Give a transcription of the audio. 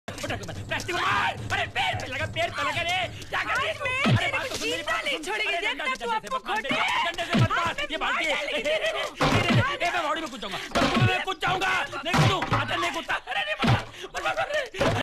Plastic मार। अरे पैर पे लगा, पैर पे लगा रे। क्या कर रही है तू? अरे बात तो सुन मेरी, बात तो सुन। छोड़ेगी अरे देखना तू आपको खोटे। डंडे से मत मार, ये बाल्टी है।